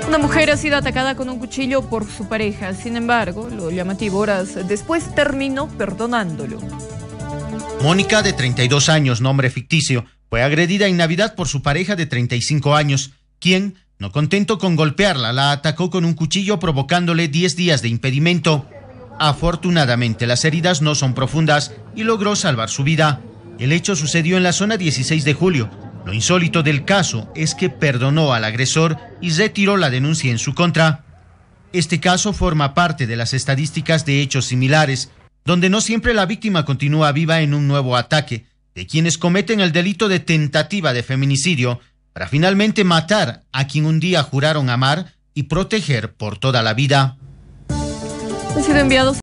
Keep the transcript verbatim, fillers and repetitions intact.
Una mujer ha sido atacada con un cuchillo por su pareja. Sin embargo, lo llamativo, horas después terminó perdonándolo. Mónica, de treinta y dos años, nombre ficticio, fue agredida en Navidad por su pareja de treinta y cinco años, quien, no contento con golpearla, la atacó con un cuchillo provocándole diez días de impedimento. Afortunadamente, las heridas no son profundas y logró salvar su vida. El hecho sucedió en la zona dieciséis de julio. Lo insólito del caso es que perdonó al agresor y retiró la denuncia en su contra. Este caso forma parte de las estadísticas de hechos similares, donde no siempre la víctima continúa viva en un nuevo ataque de quienes cometen el delito de tentativa de feminicidio para finalmente matar a quien un día juraron amar y proteger por toda la vida. Han sido enviados